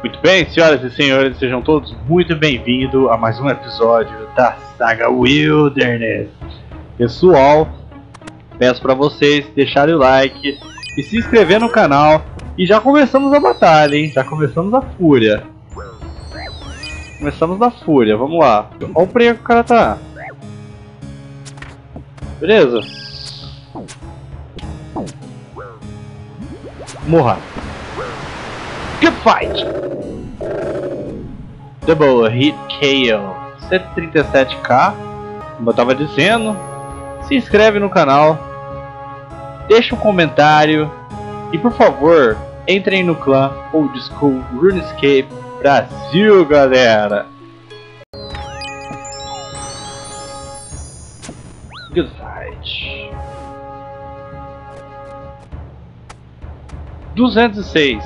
Muito bem, senhoras e senhores, sejam todos muito bem-vindos a mais um episódio da saga Wilderness. Pessoal, peço para vocês deixarem o like e se inscrever no canal. E já começamos a batalha, hein? Já começamos a fúria. Começamos na fúria, vamos lá. Olha o prego que o cara tá. Beleza. Morra. Good fight! Double hit KO. 137k. Como eu tava dizendo, se inscreve no canal, deixa um comentário e por favor, entrem no clã Old School RuneScape Brasil, galera. Good fight. 206.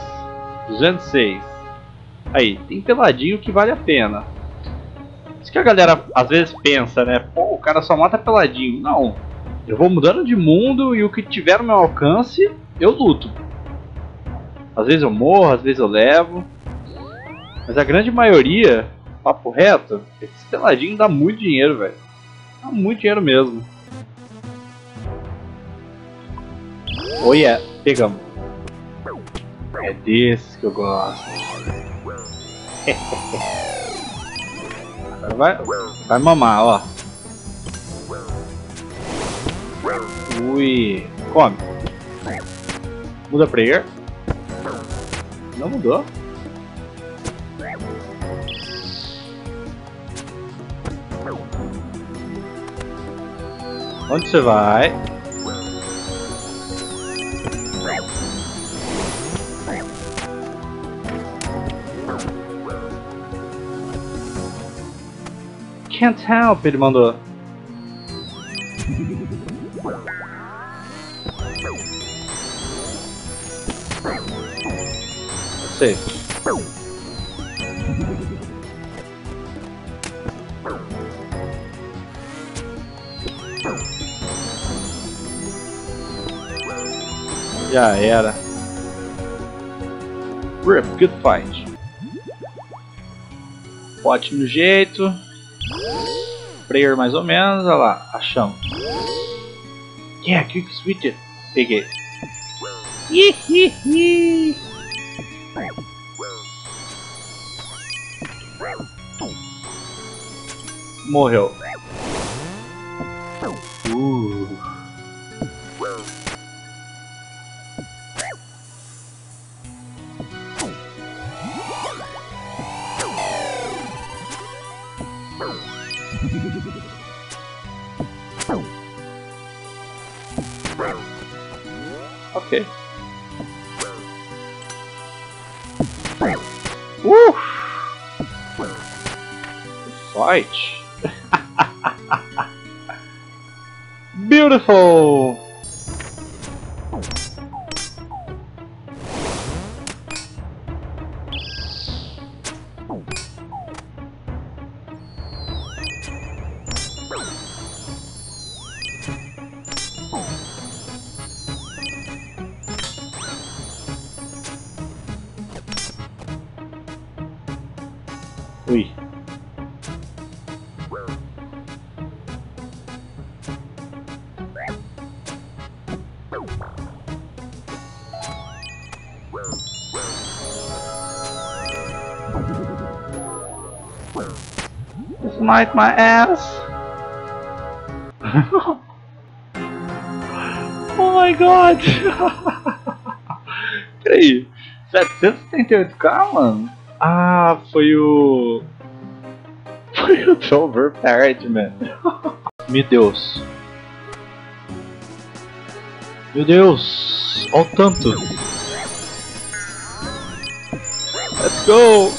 Aí, tem peladinho que vale a pena. Isso que a galera às vezes pensa, né? Pô, o cara só mata peladinho. Não. Eu vou mudando de mundo e o que tiver no meu alcance, eu luto. Às vezes eu morro, às vezes eu levo. Mas a grande maioria, papo reto, esses peladinhos dá muito dinheiro, velho. Dá muito dinheiro mesmo. Oh yeah, pegamos. É desses que eu gosto. Agora vai mamar, ó. Ui, come. Muda prayer. Não mudou. Onde você vai? Can't help, ele mandou. Sei. Já era. Rip, good fight. Pote no jeito. Prayer mais ou menos, olha lá, achamos. Yeah, quick switch. Peguei. Morreu. Ok. Fight. Beautiful. Ui. Smite my ass. Oh my god. Peraí, 778k, mano? Ah, foi o Trover Parrotman. Meu Deus. Meu Deus. Olha o tanto. Let's go.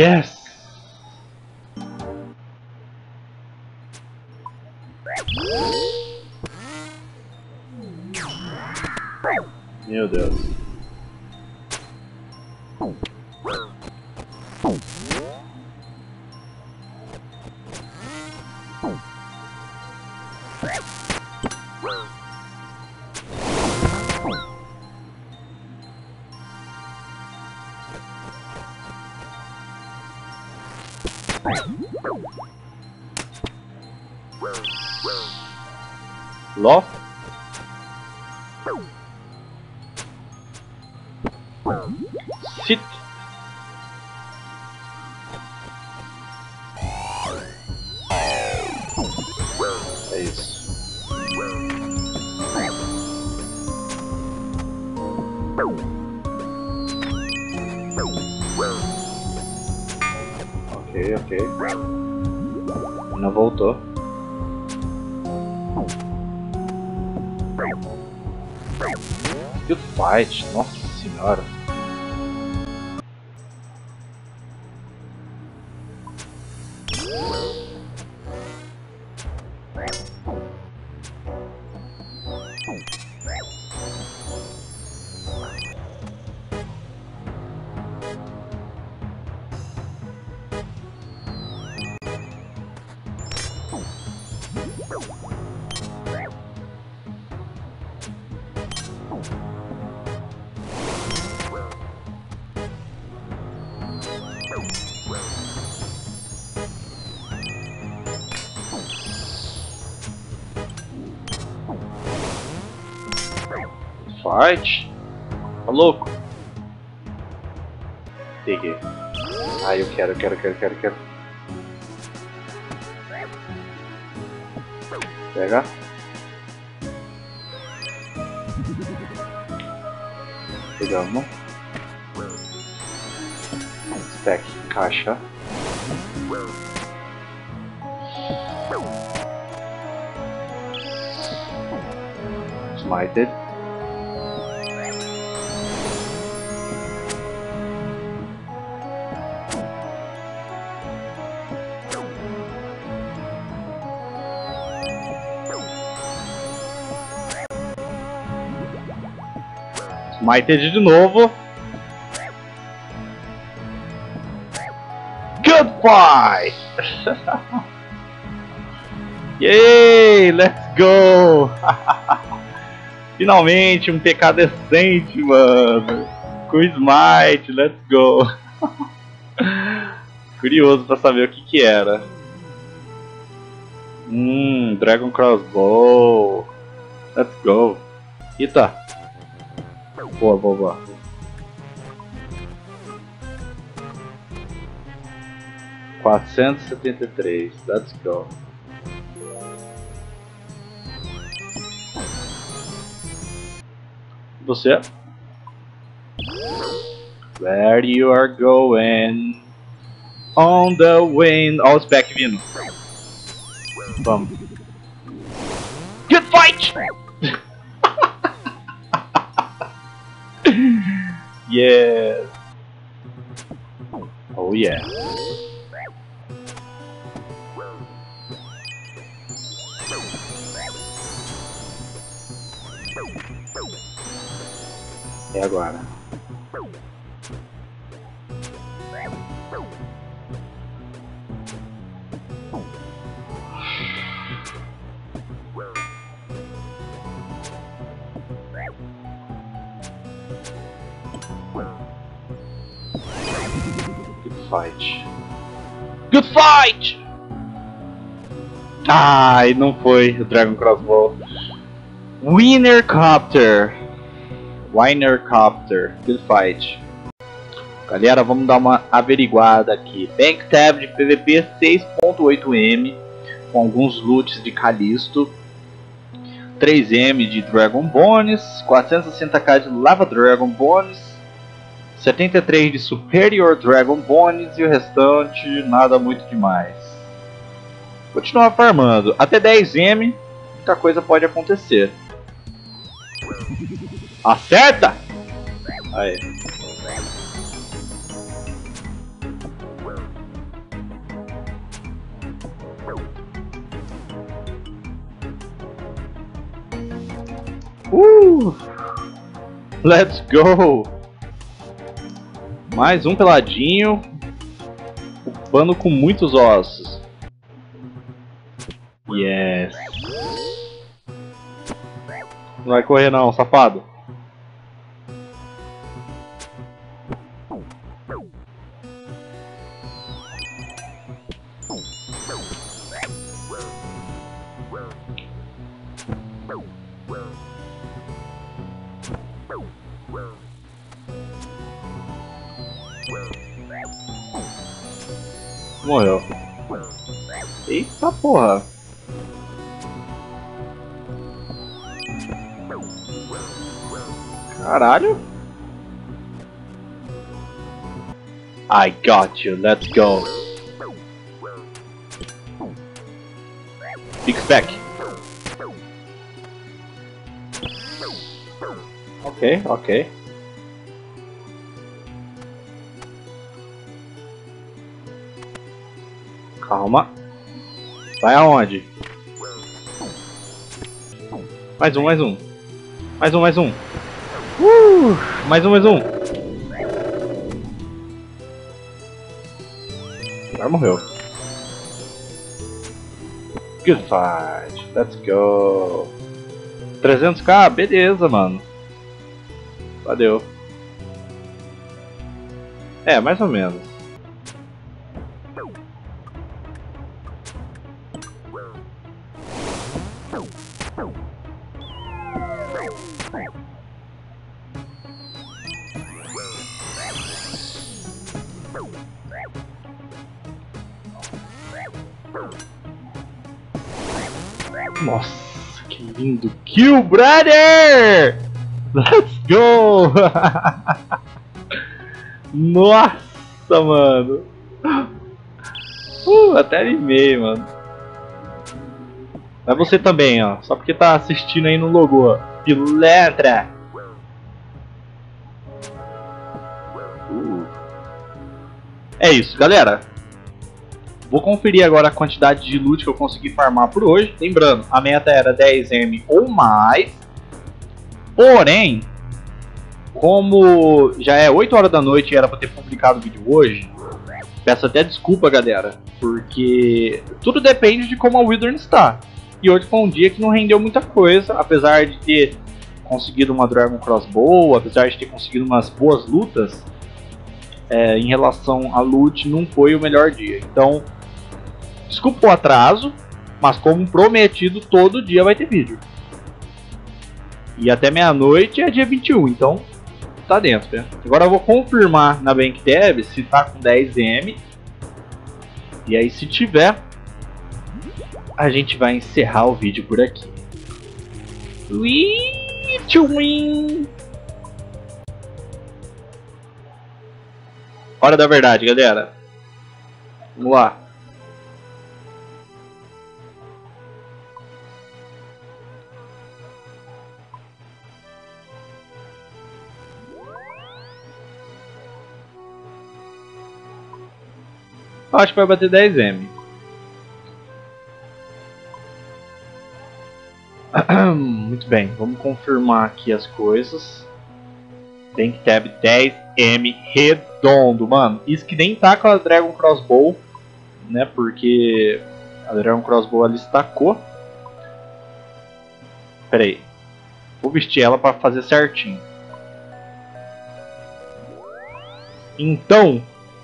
Yes! Meu Deus. Ló? Sit. É isso. Ok. Não voltou. Good fight, nossa senhora. Fight? Tá louco? Peguei. Ah, eu quero. Pega. Pegamos. Stack, caixa. Smited. Smited de novo. Good fight! Yay! Let's go! Finalmente um PK decente, mano. Com Smite, let's go! Curioso pra saber o que era. Dragon Crossbow. Let's go. Eita! Boa. $473. Let's go. Você? Where you are going? On the wind. Olha o spec vindo. Vamos. Good fight! Yes. Oh yeah. É agora. Good fight! Ai, não foi o Dragon Crossbow. Winnercopter. Good fight. Galera, vamos dar uma averiguada aqui. Bank Tab de PVP 6.8M com alguns loots de Callisto, 3M de Dragon Bones, 460k de Lava Dragon Bones, 73 de Superior Dragon Bones e o restante nada muito demais. Continuar farmando até 10M, muita coisa pode acontecer. Acerta! Aí. Let's go! Mais um peladinho. Upando com muitos ossos. Yes! Não vai correr não, safado. Morreu. Eita porra. Caralho. I got you, let's go. Big Spec. Ok, ok. Calma. Vai aonde? Mais um, mais um. Mais um, mais um. Mais um, mais um. Agora morreu. Good fight. Let's go. 300k? Beleza, mano. Valeu. É, mais ou menos. Nossa, que lindo kill, brother! Let's go! Nossa, mano! Até animei, mano. Mas você também, ó. Só porque tá assistindo aí no logo, ó. Pilantra! É isso, galera. Vou conferir agora a quantidade de loot que eu consegui farmar por hoje. Lembrando, a meta era 10M ou mais. Porém, como já é 8 horas da noite e era pra ter publicado o vídeo hoje, peço até desculpa, galera, porque tudo depende de como a Wilderness está. E hoje foi um dia que não rendeu muita coisa, apesar de ter conseguido uma Dragon Crossbow, apesar de ter conseguido umas boas lutas. Em relação a loot, não foi o melhor dia. Então, desculpa o atraso, mas como prometido, todo dia vai ter vídeo. E até meia-noite é dia 21, então tá dentro, né? Agora eu vou confirmar na BankTab se tá com 10M. E aí, se tiver, a gente vai encerrar o vídeo por aqui. Hora da verdade, galera. Vamos lá. Acho que vai bater 10M. Muito bem, vamos confirmar aqui as coisas. BankTab 10M redondo, mano. Isso que nem tá com a Dragon Crossbow, né? Porque a Dragon Crossbow ali estacou. Pera aí. Vou vestir ela pra fazer certinho. Então,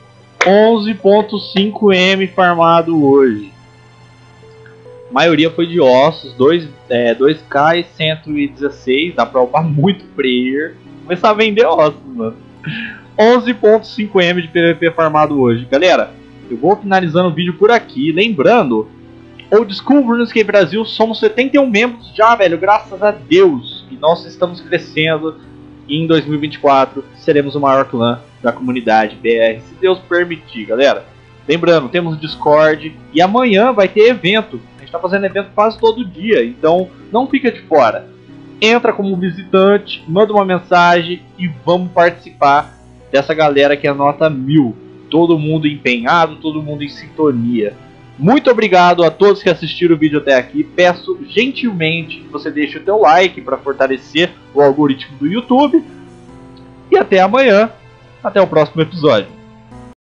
11.5M farmado hoje. A maioria foi de ossos, 2k e 116. Dá pra upar muito player. Começar a vender ossos, mano. 11.5M de PVP farmado hoje. Galera, eu vou finalizando o vídeo por aqui. Lembrando, Old School RuneScape Brasil, somos 71 membros já, velho. Graças a Deus. E nós estamos crescendo. E em 2024 seremos o maior clã da comunidade BR, se Deus permitir, galera. Lembrando, temos Discord e amanhã vai ter evento. A gente está fazendo evento quase todo dia, então não fica de fora. Entra como visitante, manda uma mensagem e vamos participar dessa galera que é nota 1000. Todo mundo empenhado, todo mundo em sintonia. Muito obrigado a todos que assistiram o vídeo até aqui. Peço gentilmente que você deixe o teu like para fortalecer o algoritmo do YouTube. E até amanhã. Até o próximo episódio.